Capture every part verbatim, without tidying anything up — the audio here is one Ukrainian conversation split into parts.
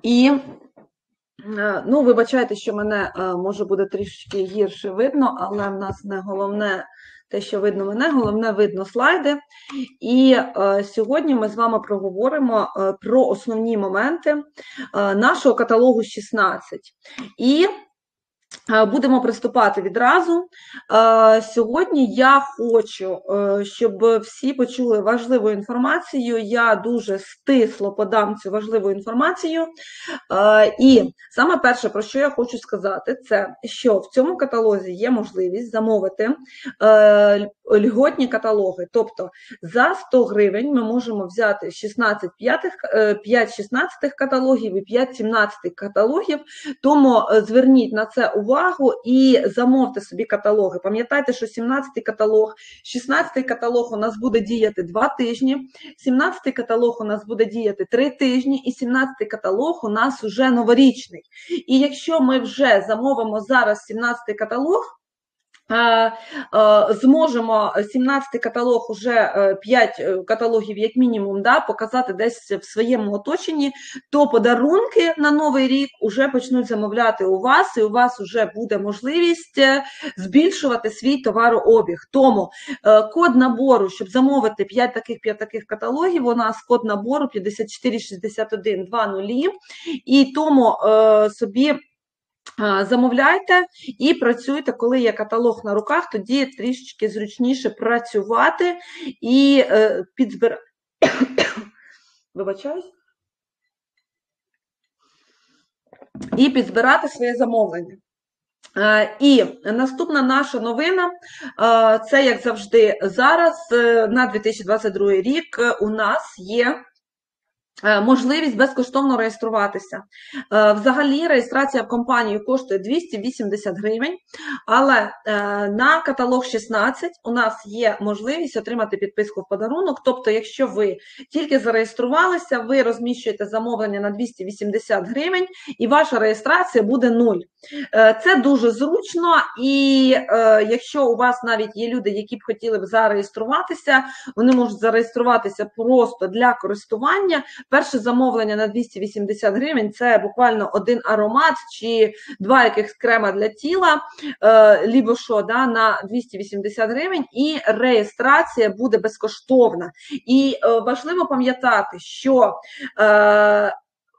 І, ну, вибачайте, що мене, може, буде трішки гірше видно, але в нас не головне те, що видно мене, головне видно слайди. І е, сьогодні ми з вами проговоримо е, про основні моменти е, нашого каталогу шістнадцять. І будемо приступати відразу. Сьогодні я хочу, щоб всі почули важливу інформацію. Я дуже стисло подам цю важливу інформацію. І саме перше, про що я хочу сказати, це, що в цьому каталозі є можливість замовити льготні каталоги. Тобто за сто гривень ми можемо взяти шістнадцять п'ятих, п'ять шістнадцятих каталогів і п'ять сімнадцятих каталогів. Тому зверніть на це увагу і замовте собі каталоги. Пам'ятайте, що сімнадцятий каталог, шістнадцятий каталог у нас буде діяти два тижні, сімнадцятий каталог у нас буде діяти три тижні і сімнадцятий каталог у нас вже новорічний. І якщо ми вже замовимо зараз сімнадцятий каталог, зможемо сімнадцятий каталог, уже п'ять каталогів як мінімум, да, показати десь в своєму оточенні, то подарунки на Новий рік вже почнуть замовляти у вас, і у вас вже буде можливість збільшувати свій товарообіг. Тому код набору, щоб замовити п'ять таких п'ять таких каталогів, у нас код набору п'ятдесят чотири шістдесят один двадцять, і тому собі замовляйте і працюйте, коли є каталог на руках, тоді трішечки зручніше працювати і е, підзбирати. Вибачаюсь. І підзбирати своє замовлення. Е, і наступна наша новина, е, це, як завжди, зараз, е, на дві тисячі двадцять другий рік, е, у нас є можливість безкоштовно реєструватися. Взагалі, реєстрація в компанію коштує двісті вісімдесят гривень, але на каталог шістнадцять у нас є можливість отримати підписку в подарунок. Тобто, якщо ви тільки зареєструвалися, ви розміщуєте замовлення на двісті вісімдесят гривень і ваша реєстрація буде нуль. Це дуже зручно, і якщо у вас навіть є люди, які б хотіли б зареєструватися, вони можуть зареєструватися просто для користування. Перше замовлення на двісті вісімдесят гривень – це буквально один аромат чи два якихось крема для тіла, е, лібо що, да, на двісті вісімдесят гривень, і реєстрація буде безкоштовна. І е, важливо пам'ятати, що е,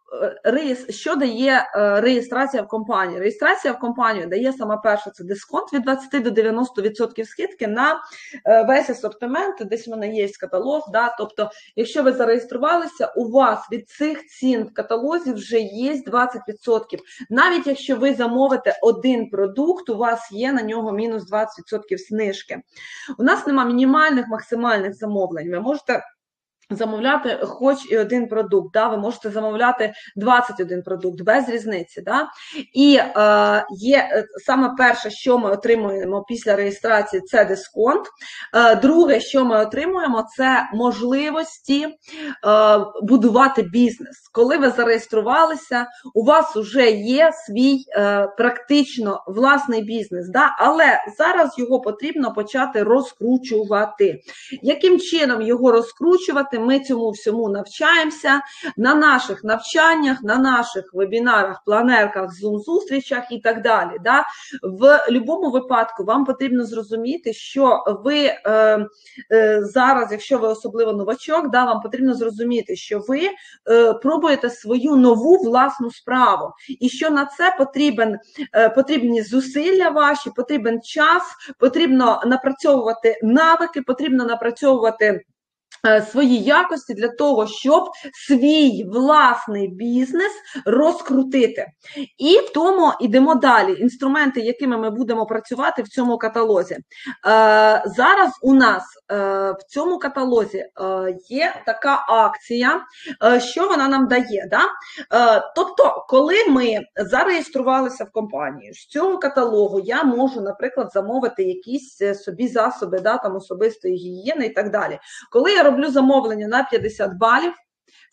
що дає реєстрація в компанії? Реєстрація в компанію дає саме перше, це дисконт від двадцяти до дев'яноста відсотків скидки на весь асортимент, десь в мене є каталог, да? Тобто, якщо ви зареєструвалися, у вас від цих цін в каталозі вже є двадцять відсотків. Навіть якщо ви замовите один продукт, у вас є на нього мінус двадцять відсотків знижки. У нас нема мінімальних, максимальних замовлень. Ви можете замовляти хоч і один продукт, да? Ви можете замовляти двадцять один продукт, без різниці. Да? І е, є саме перше, що ми отримуємо після реєстрації, це дисконт. Е, друге, що ми отримуємо, це можливості е, будувати бізнес. Коли ви зареєструвалися, у вас вже є свій е, практично власний бізнес, да? Але зараз його потрібно почати розкручувати. Яким чином його розкручувати? Ми цьому всьому навчаємося на наших навчаннях, на наших вебінарах, планерках, зум-зустрічах і так далі. Да? В будь-якому випадку вам потрібно зрозуміти, що ви е, е, зараз, якщо ви особливо новачок, да, вам потрібно зрозуміти, що ви е, пробуєте свою нову власну справу. І що на це потрібен, е, потрібні зусилля ваші, потрібен час, потрібно напрацьовувати навики, потрібно напрацьовувати свої якості для того, щоб свій власний бізнес розкрутити. І тому йдемо далі. Інструменти, якими ми будемо працювати в цьому каталозі. Зараз у нас в цьому каталозі є така акція, що вона нам дає. Да? Тобто, коли ми зареєструвалися в компанію, з цього каталогу я можу, наприклад, замовити якісь собі засоби, да, там, особистої гігієни і так далі. Коли я роблю замовлення на п'ятдесят балів,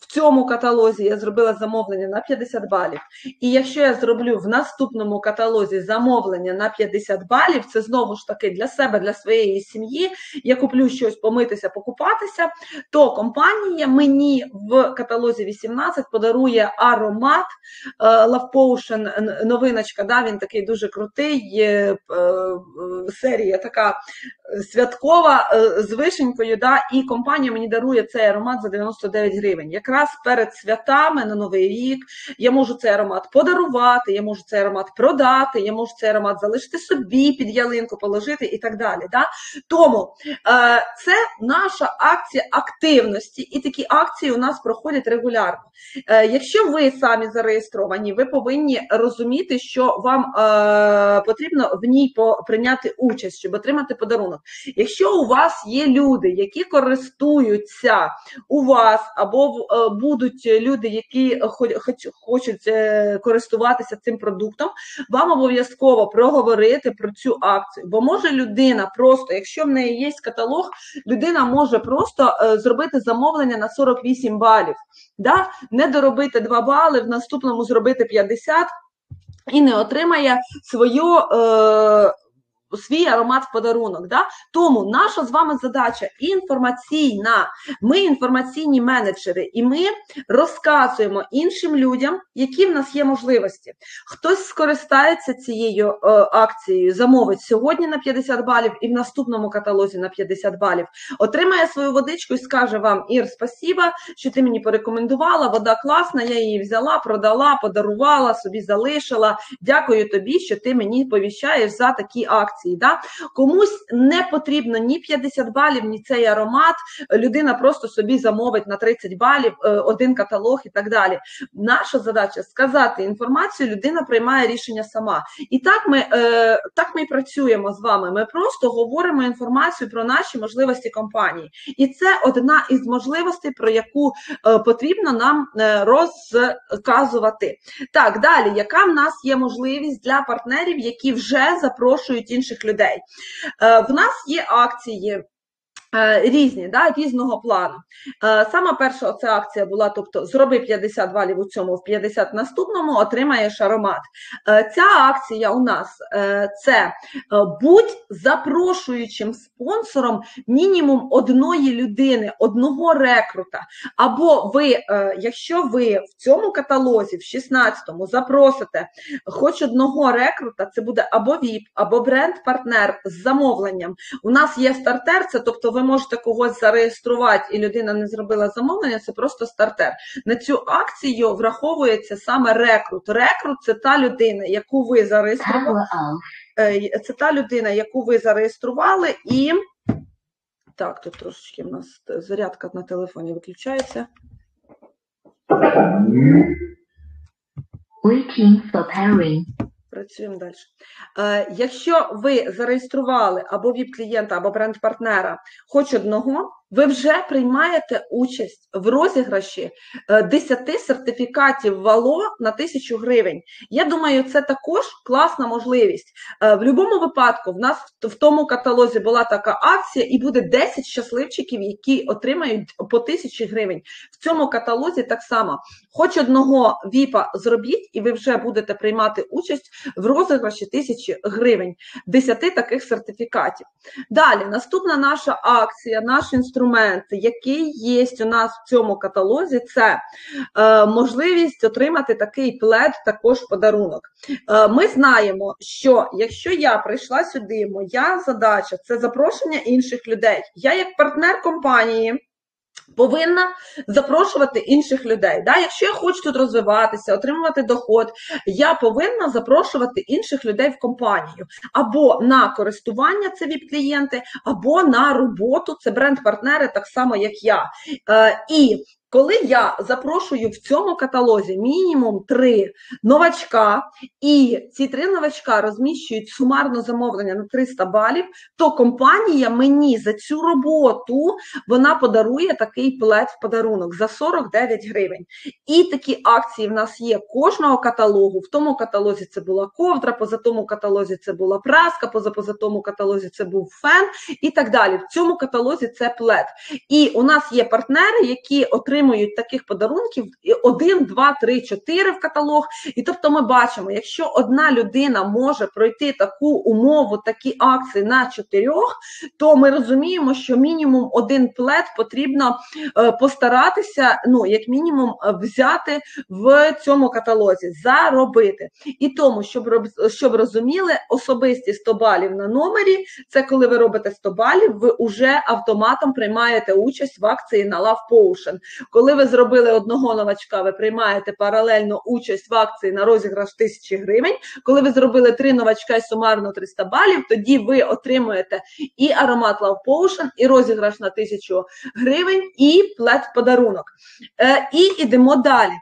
в цьому каталозі я зробила замовлення на п'ятдесят балів, і якщо я зроблю в наступному каталозі замовлення на п'ятдесят балів, це знову ж таки для себе, для своєї сім'ї, я куплю щось помитися, покупатися, то компанія мені в каталозі вісімнадцять подарує аромат Love Potion, новиночка, да, він такий дуже крутий, серія така святкова, з вишенькою, да, і компанія мені дарує цей аромат за дев'яносто дев'ять гривень. Якраз перед святами на Новий рік я можу цей аромат подарувати, я можу цей аромат продати, я можу цей аромат залишити собі, під ялинку положити і так далі. Да? Тому е, це наша акція активності, і такі акції у нас проходять регулярно. Е, якщо ви самі зареєстровані, ви повинні розуміти, що вам е, потрібно в ній прийняти участь, щоб отримати подарунок. Якщо у вас є люди, які користуються у вас, або будуть люди, які хочуть користуватися цим продуктом, вам обов'язково проговорити про цю акцію. Бо може людина просто, якщо в неї є каталог, людина може просто зробити замовлення на сорок вісім балів, да? Не доробити два бали, в наступному зробити п'ятдесят і не отримає свою... Е свій аромат в подарунок. Да? Тому наша з вами задача інформаційна. Ми інформаційні менеджери, і ми розказуємо іншим людям, які в нас є можливості. Хтось скористається цією е, акцією, замовить сьогодні на п'ятдесят балів і в наступному каталозі на п'ятдесят балів. Отримає свою водичку і скаже вам: Ір, спасіба, що ти мені порекомендувала, вода класна, я її взяла, продала, подарувала, собі залишила. Дякую тобі, що ти мені повіщаєш за такі акції. Да? Комусь не потрібно ні п'ятдесят балів, ні цей аромат, людина просто собі замовить на тридцять балів один каталог і так далі. Наша задача сказати інформацію, людина приймає рішення сама. І так ми, е, так ми і працюємо з вами, ми просто говоримо інформацію про наші можливості компанії. І це одна із можливостей, про яку е, потрібно нам е, розказувати. Так, далі, яка в нас є можливість для партнерів, які вже запрошують інших людей. В нас є акції різні, да, різного плану. Сама перша оця акція була, тобто зроби п'ятдесят балів у цьому, в п'ятдесят наступному отримаєш аромат. Ця акція у нас це будь запрошуючим спонсором мінімум одної людини, одного рекрута. Або ви, якщо ви в цьому каталозі, в шістнадцятому, запросите хоч одного рекрута, це буде або віп, або бренд-партнер з замовленням. У нас є стартер, це тобто ви можете когось зареєструвати і людина не зробила замовлення, це просто стартер. На цю акцію враховується саме рекрут. Рекрут – це та людина, яку ви зареєстрували, це та людина, яку ви зареєстрували і... Так, тут трошечки в нас зарядка на телефоні виключається. Waiting for pairing. Працюємо далі. Е, якщо ви зареєстрували або віп-клієнта, або бренд-партнера хоч одного, ви вже приймаєте участь в розіграші десять сертифікатів Вало на тисячу гривень. Я думаю, це також класна можливість. В будь-якому випадку в нас в тому каталозі була така акція, і буде десять щасливчиків, які отримають по тисячі гривень. В цьому каталозі так само. Хоч одного віпа зробіть, і ви вже будете приймати участь в розіграші тисячі гривень. десять таких сертифікатів. Далі, наступна наша акція, наш інструмент, який є у нас в цьому каталозі, це е, можливість отримати такий плед, також подарунок. Е, ми знаємо, що якщо я прийшла сюди, моя задача – це запрошення інших людей. Я як партнер компанії повинна запрошувати інших людей. Да? Якщо я хочу тут розвиватися, отримувати доход, я повинна запрошувати інших людей в компанію. Або на користування, це віп-клієнти, або на роботу, це бренд-партнери, так само, як я. Е, і коли я запрошую в цьому каталозі мінімум три новачка, і ці три новачка розміщують сумарно замовлення на триста балів, то компанія мені за цю роботу, вона подарує такий плед в подарунок за сорок дев'ять гривень. І такі акції в нас є кожного каталогу. В тому каталозі це була ковдра, поза тому каталозі це була праска, поза поза тому каталозі це був фен і так далі. В цьому каталозі це плед. І у нас є партнери, які отримують отримують таких подарунків один, два, три, чотири в каталог. І тобто ми бачимо, якщо одна людина може пройти таку умову, такі акції на чотирьох, то ми розуміємо, що мінімум один плед потрібно постаратися, ну, як мінімум, взяти в цьому каталозі, заробити. І тому, щоб, щоб розуміли, особисті сто балів на номері, це коли ви робите сто балів, ви вже автоматом приймаєте участь в акції на Love Potion. Коли ви зробили одного новачка, ви приймаєте паралельно участь в акції на розіграш тисячі гривень. Коли ви зробили три новачка і сумарно триста балів, тоді ви отримуєте і аромат Love Potion, і розіграш на тисячу гривень, і плед в подарунок. Е, і йдемо далі.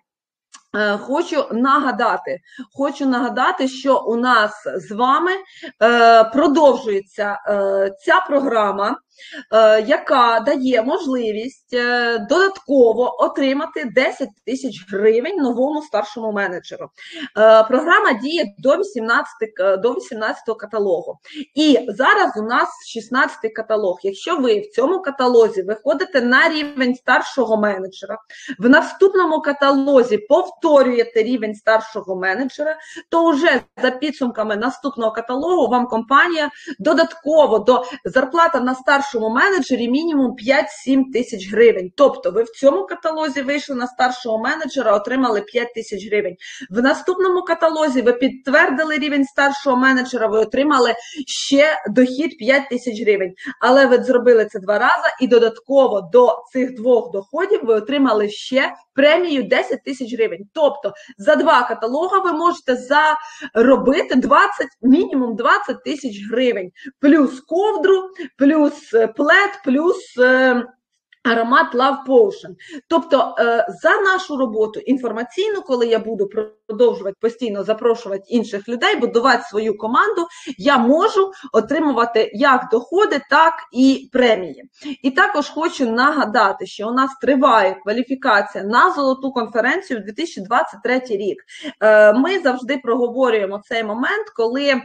Хочу нагадати, хочу нагадати, що у нас з вами е, продовжується е, ця програма, е, яка дає можливість е, додатково отримати десять тисяч гривень новому старшому менеджеру. Е, програма діє до вісімнадцятого, до вісімнадцятого каталогу. І зараз у нас шістнадцятий каталог. Якщо ви в цьому каталозі виходите на рівень старшого менеджера, в наступному каталозі повторюєте рівень старшого менеджера, то вже за підсумками наступного каталогу вам компанія додатково до зарплата на старшому менеджері мінімум п'ять-сім тисяч гривень. Тобто ви в цьому каталозі вийшли на старшого менеджера, отримали п'ять тисяч гривень. В наступному каталозі ви підтвердили рівень старшого менеджера, ви отримали ще дохід п'ять тисяч гривень. Але ви зробили це два рази і додатково до цих двох доходів ви отримали ще премію десять тисяч гривень. Тобто за два каталога ви можете заробити двадцять, мінімум двадцять тисяч гривень. Плюс ковдру, плюс плед, плюс е, аромат Love Potion. Тобто е, за нашу роботу інформаційну, коли я буду продовжувати постійно запрошувати інших людей, будувати свою команду, я можу отримувати як доходи, так і премії. І також хочу нагадати, що у нас триває кваліфікація на золоту конференцію дві тисячі двадцять третій рік. Е, ми завжди проговорюємо цей момент, коли е,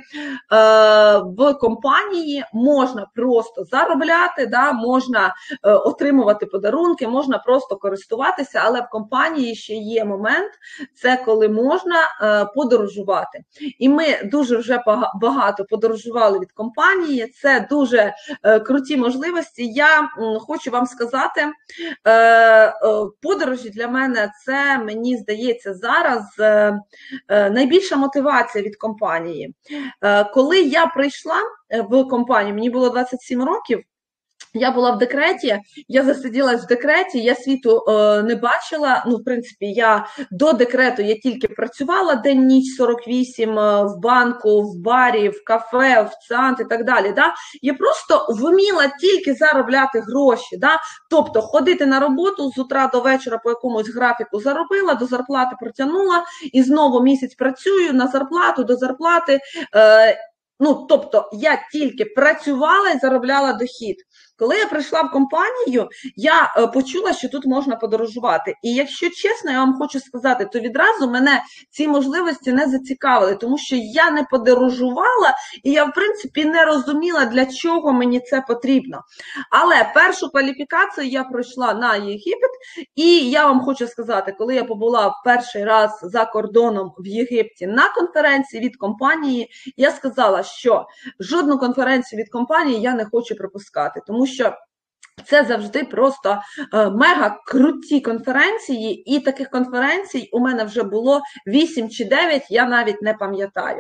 в компанії можна просто заробляти, да, можна е, отримувати подарунки, можна просто користуватися, але в компанії ще є момент, це коли можна можна подорожувати. І ми дуже вже багато подорожували від компанії, це дуже круті можливості. Я хочу вам сказати, подорожі для мене це, мені здається, зараз найбільша мотивація від компанії. Коли я прийшла в компанію, мені було двадцять сім років, я була в декреті, я засиділась в декреті, я світу е, не бачила, ну, в принципі, я до декрету я тільки працювала день-ніч сорок вісім е, в банку, в барі, в кафе, офіціант і так далі, да? Я просто вміла тільки заробляти гроші, да? Тобто ходити на роботу з утра до вечора по якомусь графіку заробила, до зарплати протягнула, і знову місяць працюю на зарплату, до зарплати, е, ну, тобто я тільки працювала і заробляла дохід. Коли я прийшла в компанію, я е, почула, що тут можна подорожувати. І якщо чесно, я вам хочу сказати, то відразу мене ці можливості не зацікавили, тому що я не подорожувала, і я, в принципі, не розуміла, для чого мені це потрібно. Але першу кваліфікацію я пройшла на Єгипет, і я вам хочу сказати, коли я побула в перший раз за кордоном в Єгипті на конференції від компанії, я сказала, що жодну конференцію від компанії я не хочу пропускати, тому що це завжди просто е, мега круті конференції, і таких конференцій у мене вже було вісім чи дев'ять, я навіть не пам'ятаю.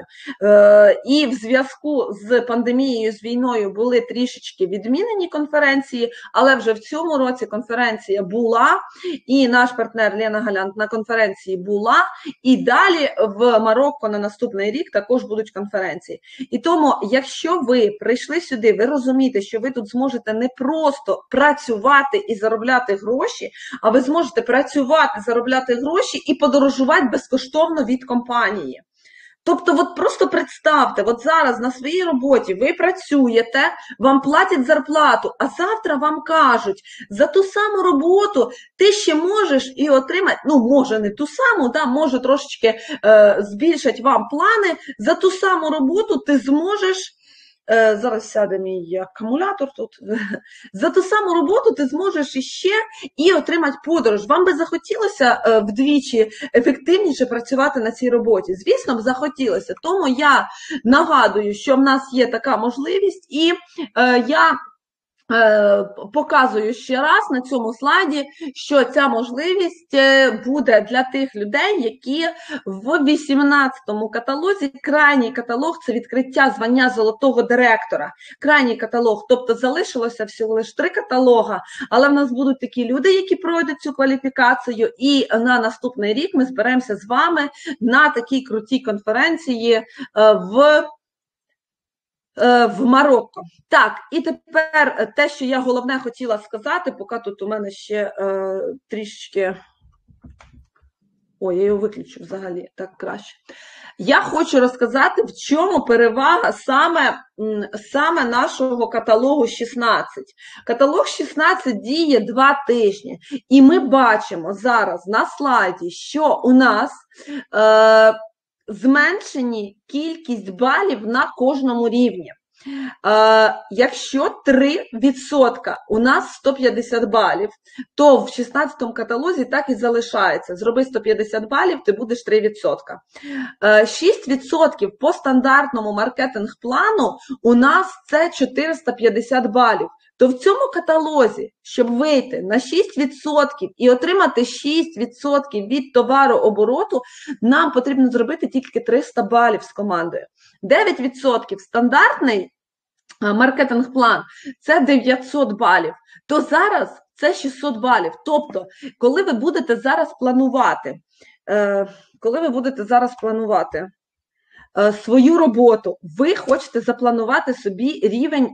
Е, і в зв'язку з пандемією, з війною були трішечки відмінені конференції, але вже в цьому році конференція була, і наш партнер Лена Галянт на конференції була, і далі в Марокко на наступний рік також будуть конференції. І тому, якщо ви прийшли сюди, ви розумієте, що ви тут зможете не просто працювати і заробляти гроші, а ви зможете працювати, заробляти гроші і подорожувати безкоштовно від компанії. Тобто, от просто представте, от зараз на своїй роботі ви працюєте, вам платять зарплату, а завтра вам кажуть, за ту саму роботу ти ще можеш і отримати, ну, може не ту саму, да, може трошечки е, збільшать вам плани, за ту саму роботу ти зможеш Е, зараз сяде мій акумулятор тут. За ту саму роботу ти зможеш іще і отримати подорож. Вам би захотілося е, вдвічі ефективніше працювати на цій роботі? Звісно б, захотілося. Тому я нагадую, що в нас є така можливість, і е, я показую ще раз на цьому слайді, що ця можливість буде для тих людей, які в вісімнадцятому каталозі, крайній каталог – це відкриття звання золотого директора. Крайній каталог, тобто залишилося всього лише три каталога, але в нас будуть такі люди, які пройдуть цю кваліфікацію, і на наступний рік ми зберемося з вами на такій крутій конференції в в Марокко. Так, і тепер те, що я головне хотіла сказати, поки тут у мене ще е, трішки... Ой, я його виключу взагалі, так краще. Я хочу розказати, в чому перевага саме, саме нашого каталогу шістнадцять. Каталог шістнадцять діє два тижні, і ми бачимо зараз на слайді, що у нас... Е, зменшені кількість балів на кожному рівні. Е, якщо три відсотки у нас сто п'ятдесят балів, то в шістнадцятому каталозі так і залишається. Зроби сто п'ятдесят балів, ти будеш три відсотки. Е, шість відсотків по стандартному маркетинг-плану у нас це чотириста п'ятдесят балів. То в цьому каталозі, щоб вийти на шість відсотків і отримати шість відсотків від товарообороту, нам потрібно зробити тільки триста балів з командою. дев'ять відсотків стандартний маркетинг-план – це дев'ятсот балів. То зараз це шістсот балів. Тобто, коли ви будете зараз планувати, коли ви будете зараз планувати свою роботу, ви хочете запланувати собі рівень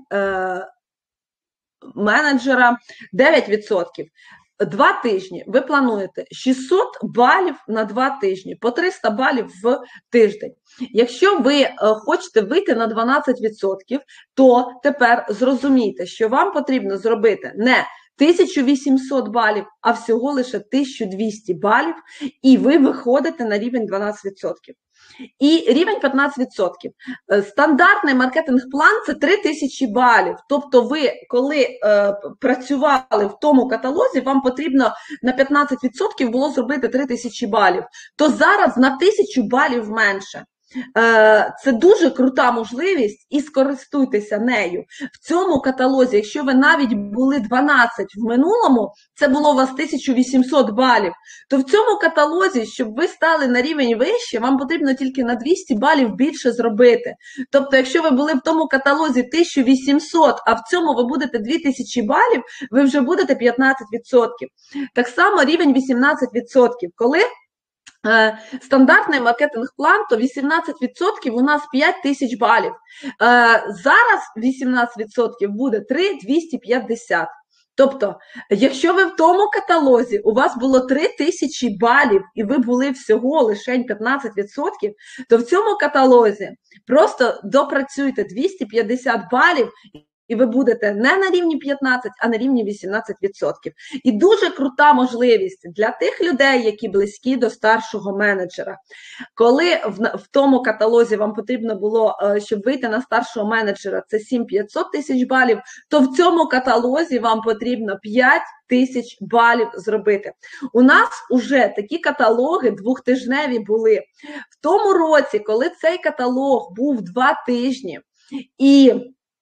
менеджера дев'ять відсотків. Два тижні ви плануєте шістсот балів на два тижні, по триста балів в тиждень. Якщо ви хочете вийти на дванадцять відсотків, то тепер зрозумійте, що вам потрібно зробити не тисячу вісімсот балів, а всього лише тисячу двісті балів, і ви виходите на рівень дванадцять відсотків. І рівень п'ятнадцять відсотків. Стандартний маркетинг-план – це три тисячі балів. Тобто ви, коли е, працювали в тому каталозі, вам потрібно на п'ятнадцять відсотків було зробити три тисячі балів. То зараз на тисячу балів менше. Це дуже крута можливість і скористуйтеся нею. В цьому каталозі, якщо ви навіть були дванадцять в минулому, це було у вас тисяча вісімсот балів, то в цьому каталозі, щоб ви стали на рівень вище, вам потрібно тільки на двісті балів більше зробити. Тобто, якщо ви були в тому каталозі тисяча вісімсот, а в цьому ви будете дві тисячі балів, ви вже будете п'ятнадцять відсотків. Так само рівень вісімнадцять відсотків. Коли стандартний маркетинг-план, то вісімнадцять відсотків у нас п'ять тисяч балів. Зараз вісімнадцять відсотків буде три тисячі двісті п'ятдесят. Тобто, якщо ви в тому каталозі, у вас було три тисячі балів, і ви були всього лише п'ятнадцять відсотків, то в цьому каталозі просто допрацюйте двісті п'ятдесят балів, і ви будете не на рівні п'ятнадцять, а на рівні вісімнадцять відсотків. І дуже крута можливість для тих людей, які близькі до старшого менеджера. Коли в, в тому каталозі вам потрібно було, щоб вийти на старшого менеджера, це сім п'ятсот тисяч балів, то в цьому каталозі вам потрібно п'ять тисяч балів зробити. У нас уже такі каталоги двохтижневі були. В тому році, коли цей каталог був два тижні, і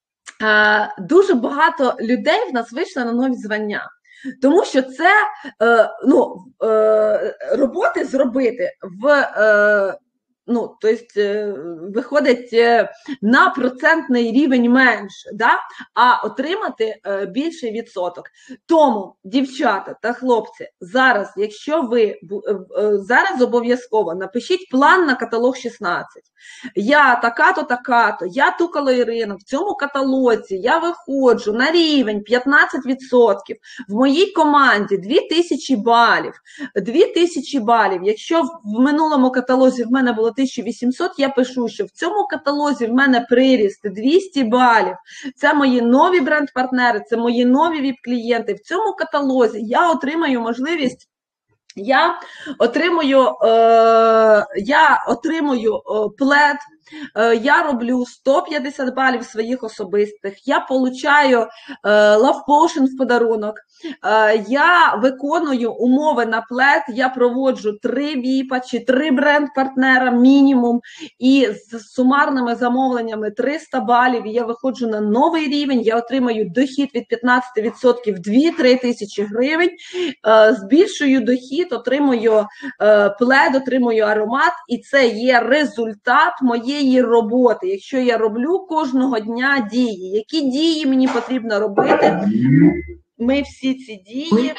дуже багато людей в нас вийшло на нові звання. Тому що це ну, роботи зробити в, ну, тобто, виходить на процентний рівень менше, да? А отримати більший відсоток. Тому, дівчата та хлопці, зараз, якщо ви, зараз обов'язково напишіть план на каталог шістнадцять. Я така-то, така-то, я Тукало Ірина, в цьому каталозі я виходжу на рівень п'ятнадцять відсотків, в моїй команді дві тисячі балів, дві тисячі балів. Якщо в минулому каталозі в мене було тисяча вісімсот, я пишу, що в цьому каталозі в мене приріст двісті балів. Це мої нові бренд-партнери, це мої нові віп-клієнти. В цьому каталозі я отримаю можливість Я отримую, е, я отримую е, плед, я роблю сто п'ятдесят балів своїх особистих, я получаю Love Potion в подарунок, я виконую умови на плед, я проводжу три віпа чи три бренд-партнера мінімум, і з сумарними замовленнями триста балів я виходжу на новий рівень, я отримаю дохід від п'ятнадцять відсотків дві-три тисячі гривень, збільшую дохід, отримую плед, отримую аромат, і це є результат моєї роботи. Якщо я роблю кожного дня дії, які дії мені потрібно робити, ми всі ці дії...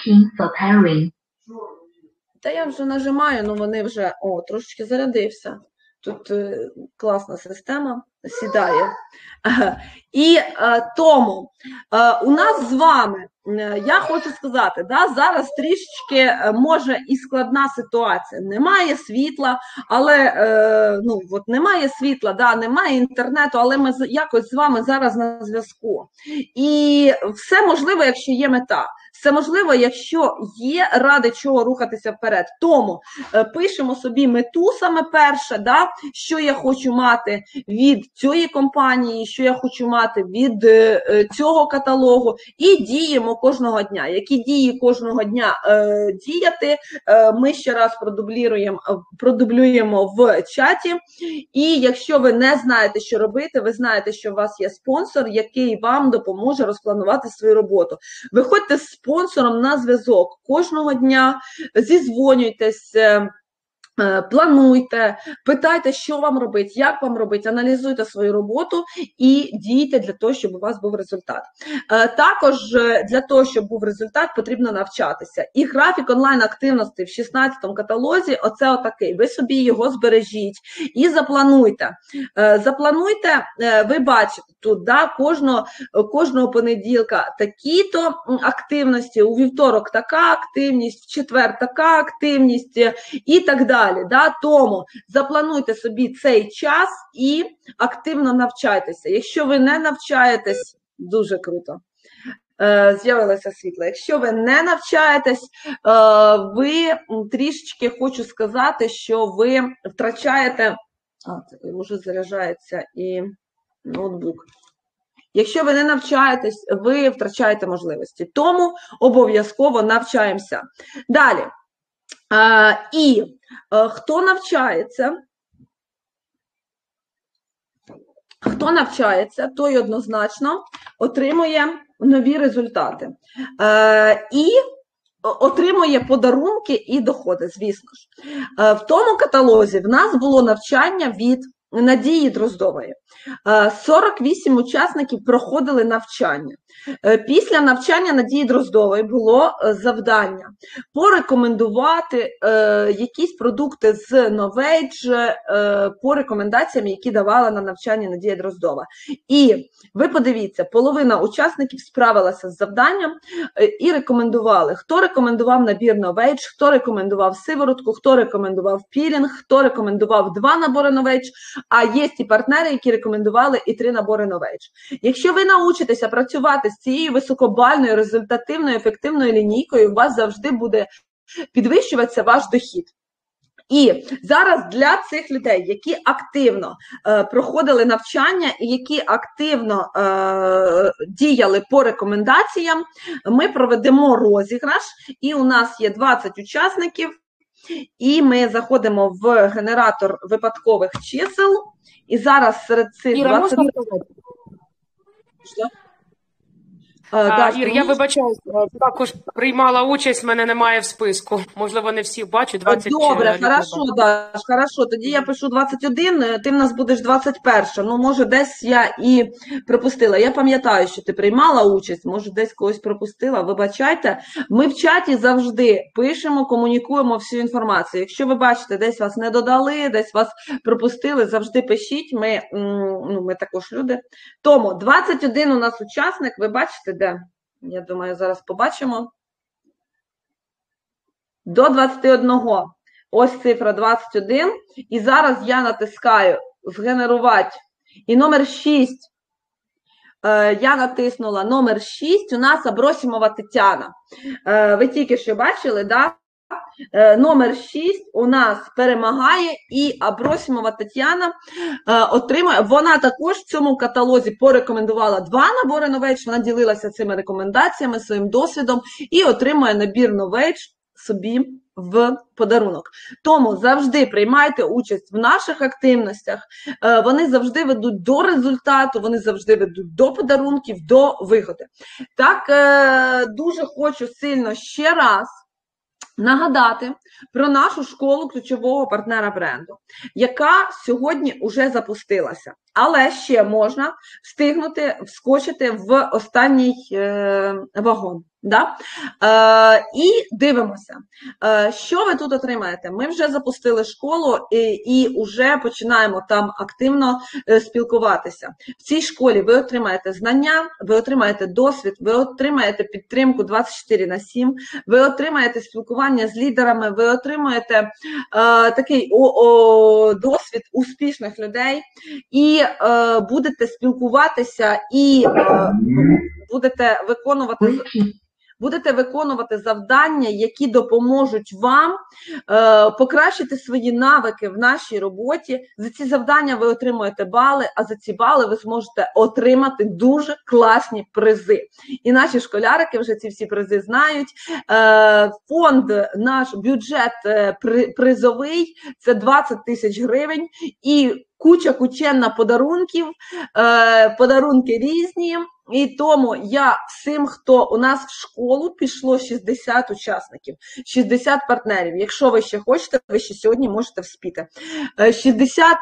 Та я вже нажимаю, ну вони вже, о, трошечки зарядився. Тут е, класна система, сідає. І е, тому е, у нас з вами, е, я хочу сказати, да, зараз трішечки е, може і складна ситуація. Немає світла, але, е, ну, от немає світла, да, немає інтернету, але ми якось з вами зараз на зв'язку. І все можливо, якщо є мета. Все можливо, якщо є ради чого рухатися вперед. Тому е, пишемо собі мету саме перше, да, що я хочу мати від цієї компанії, що я хочу мати від е, цього каталогу, і діємо кожного дня. Які дії кожного дня е, діяти, е, ми ще раз продублюємо, продублюємо в чаті. І якщо ви не знаєте, що робити, ви знаєте, що у вас є спонсор, який вам допоможе розпланувати свою роботу. Виходьте з спонсором на зв'язок кожного дня, зізвонюйтесь, плануйте, питайте, що вам робити, як вам робити, аналізуйте свою роботу і дійте для того, щоб у вас був результат. Також для того, щоб був результат, потрібно навчатися. І графік онлайн-активності в шістнадцятому каталозі, оце отакий. Ви собі його збережіть і заплануйте. Заплануйте, ви бачите тут, да, кожного, кожного понеділка такі-то активності, у вівторок така активність, в четвер така активність і так далі. Да? Тому заплануйте собі цей час і активно навчайтеся. Якщо ви не навчаєтесь, дуже круто, е, з'явилося світло. Якщо ви не навчаєтесь, е, ви трішечки, хочу сказати, що ви втрачаєте, а, це вже заряджається і ноутбук. Якщо ви не навчаєтесь, ви втрачаєте можливості. Тому обов'язково навчаємося. Далі. А, і а, хто навчається, хто навчається, той однозначно отримує нові результати. А, і отримує подарунки і доходи, звісно ж. А, в тому каталозі в нас було навчання від Надії Дроздової. сорок вісім учасників проходили навчання. Після навчання Надії Дроздової було завдання порекомендувати е, якісь продукти з Novage е, по рекомендаціям, які давала на навчанні Надія Дроздова. І ви подивіться, половина учасників справилася з завданням е, і рекомендували. Хто рекомендував набір Novage, хто рекомендував сиворотку, хто рекомендував пілінг, хто рекомендував два набори Novage, а є ті партнери, які рекомендували і три набори Novage. Якщо ви научитеся працювати з цією високобальною, результативною, ефективною лінійкою, у вас завжди буде підвищуватися ваш дохід. І зараз для цих людей, які активно е, проходили навчання і які активно е, діяли по рекомендаціям, ми проведемо розіграш, і у нас є двадцять учасників, і ми заходимо в генератор випадкових чисел, і зараз серед цих Іра, двадцять... можна сказати? Що? А, Да, Ір, я вибачаюсь, також приймала участь, мене немає в списку. Можливо, не всіх бачу, двадцять Добре, людей. хорошо, Даш, хорошо. Тоді я пишу двадцять один, ти в нас будеш двадцять перша. Ну, може, десь я і пропустила. Я пам'ятаю, що ти приймала участь, може, десь когось пропустила, вибачайте. Ми в чаті завжди пишемо, комунікуємо всю інформацію. Якщо ви бачите, десь вас не додали, десь вас пропустили, завжди пишіть, ми, ну, ми також люди. Тому двадцять один у нас учасник, ви бачите, де? Я думаю, зараз побачимо. До двадцяти одного. Ось цифра двадцять один. І зараз я натискаю «Згенерувати». І номер шість. Е, я натиснула номер шість. У нас Абросімова Тетяна. Е, ви тільки що бачили, да? Номер шість у нас перемагає, і Абросімова Тетяна е, отримує, вона також в цьому каталозі порекомендувала два набори Novage, вона ділилася цими рекомендаціями, своїм досвідом, і отримує набір Novage собі в подарунок. Тому завжди приймайте участь в наших активностях, е, вони завжди ведуть до результату, вони завжди ведуть до подарунків, до вигоди. Так, е, дуже хочу сильно ще раз нагадати про нашу школу ключового партнера бренду, яка сьогодні вже запустилася. Але ще можна встигнути вскочити в останній е, вагон. Да? Е, і дивимося, е, що ви тут отримаєте. Ми вже запустили школу і, і вже починаємо там активно е, спілкуватися. В цій школі ви отримаєте знання, ви отримаєте досвід, ви отримаєте підтримку двадцять чотири на сім, ви отримаєте спілкування з лідерами, ви отримаєте е, такий о, о, досвід успішних людей і е, будете спілкуватися і е, будете виконувати будете виконувати завдання, які допоможуть вам е, покращити свої навики в нашій роботі. За ці завдання ви отримуєте бали, а за ці бали ви зможете отримати дуже класні призи. І наші школярики вже ці всі призи знають. Е, фонд, наш бюджет е, при, призовий – це двадцять тисяч гривень, і куча кученна подарунків, е, подарунки різні. І тому я всім, хто у нас в школу пішло шістдесят учасників, шістдесят партнерів. Якщо ви ще хочете, ви ще сьогодні можете вспіти. шістдесят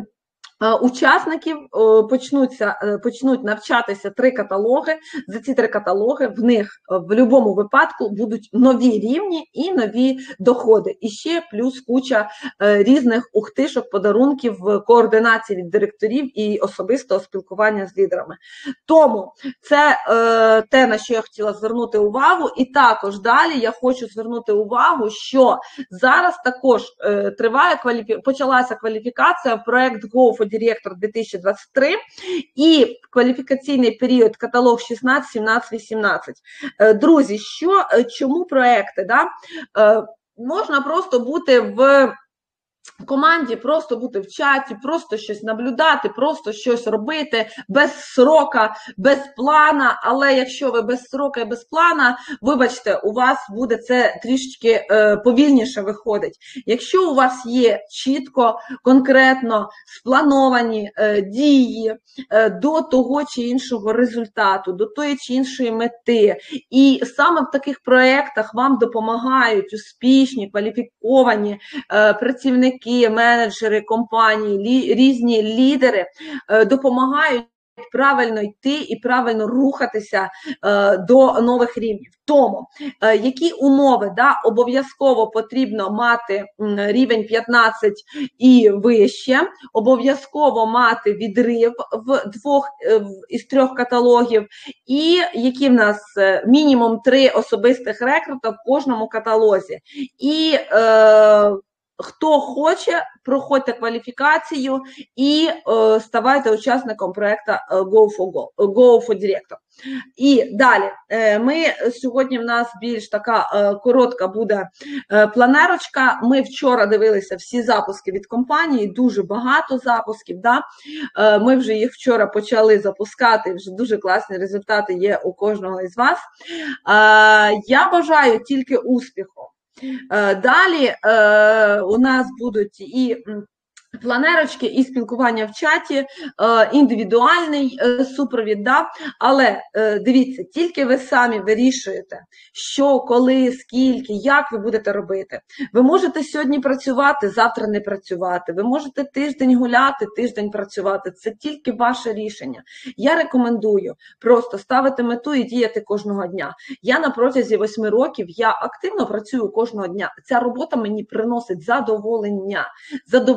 учасників почнуться, почнуть навчатися три каталоги. За ці три каталоги в них в будь-якому випадку будуть нові рівні і нові доходи. І ще плюс куча різних ухтишок, подарунків, координації від директорів і особистого спілкування з лідерами. Тому це е, те, на що я хотіла звернути увагу. І також далі я хочу звернути увагу, що зараз також е, триває кваліфі... почалася кваліфікація в проект Go for Director дві тисячі двадцять три і кваліфікаційний період каталог шістнадцять, сімнадцять, вісімнадцять. Друзі, що, чому проекти? Да? Можна просто бути в команді, просто бути в чаті, просто щось наблюдати, просто щось робити без срока, без плана, але якщо ви без срока і без плана, вибачте, у вас буде це трішечки е, повільніше виходить. Якщо у вас є чітко, конкретно сплановані е, дії е, до того чи іншого результату, до тої чи іншої мети, і саме в таких проєктах вам допомагають успішні, кваліфіковані е, працівники, менеджери компанії, лі, різні лідери е, допомагають правильно йти і правильно рухатися е, до нових рівнів. Тому, е, які умови, да, обов'язково потрібно мати м, рівень п'ятнадцять і вище, обов'язково мати відрив в двох е, в, із трьох каталогів, і які в нас е, мінімум три особистих рекрута в кожному каталозі. І е, хто хоче, проходьте кваліфікацію і е, ставайте учасником проєкту Go for Go, Go for Director. І далі, е, ми сьогодні в нас більш така е, коротка буде е, планерочка. Ми вчора дивилися всі запуски від компанії, дуже багато запусків. Да? Е, ми вже їх вчора почали запускати, вже дуже класні результати є у кожного із вас. Е, я бажаю тільки успіху. Далі е, у нас будуть і планерочки, і спілкування в чаті, е, індивідуальний е, супровід, да? Але е, дивіться, тільки ви самі вирішуєте, що, коли, скільки, як ви будете робити. Ви можете сьогодні працювати, завтра не працювати, ви можете тиждень гуляти, тиждень працювати, це тільки ваше рішення. Я рекомендую просто ставити мету і діяти кожного дня. Я на протязі восьми років, я активно працюю кожного дня, ця робота мені приносить задоволення. Задоволення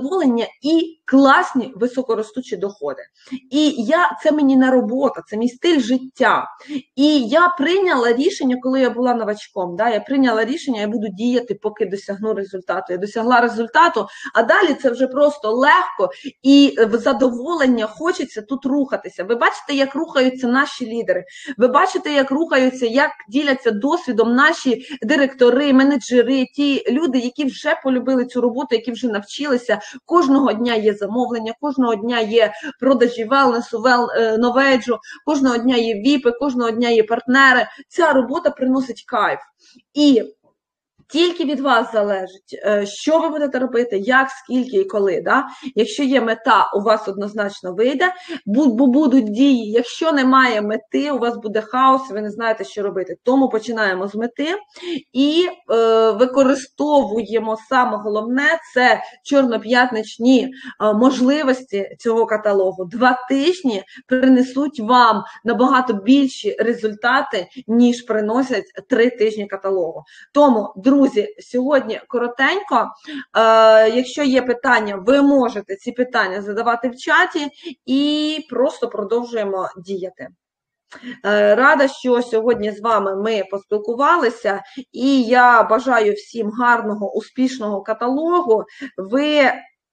замовлення і класні високоростучі доходи. І я, це мені не робота, це мій стиль життя. І я прийняла рішення, коли я була новачком, да, я прийняла рішення, я буду діяти, поки досягну результату. Я досягла результату, а далі це вже просто легко і в задоволення хочеться тут рухатися. Ви бачите, як рухаються наші лідери, ви бачите, як рухаються, як діляться досвідом наші директори, менеджери, ті люди, які вже полюбили цю роботу, які вже навчилися. Кожного дня є замовлення, кожного дня є продажі велнесу, вел, новеджу, кожного дня є віпи, кожного дня є партнери. Ця робота приносить кайф. І тільки від вас залежить, що ви будете робити, як, скільки і коли. Да? Якщо є мета, у вас однозначно вийде, бо будуть дії. Якщо немає мети, у вас буде хаос, ви не знаєте, що робити. Тому починаємо з мети і е, використовуємо саме головне – це чорноп'ятничні е, можливості цього каталогу. Два тижні принесуть вам набагато більші результати, ніж приносять три тижні каталогу. Тому, друзі, Друзі, сьогодні коротенько. Е, якщо є питання, ви можете ці питання задавати в чаті і просто продовжуємо діяти. Е, рада, що сьогодні з вами ми поспілкувалися, і я бажаю всім гарного, успішного каталогу. Ви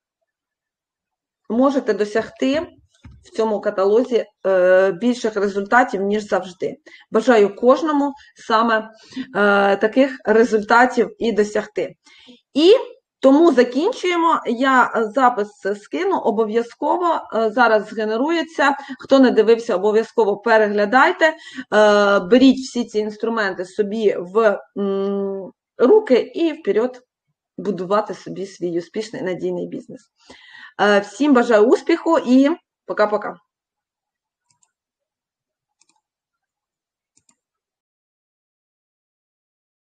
можете досягти в цьому каталозі е, більших результатів, ніж завжди. Бажаю кожному саме е, таких результатів і досягти. І тому закінчуємо. Я запис скину, обов'язково е, зараз згенерується. Хто не дивився, обов'язково переглядайте. Е, беріть всі ці інструменти собі в м, руки і вперед будувати собі свій успішний надійний бізнес. Е, всім бажаю успіху і пока-пока.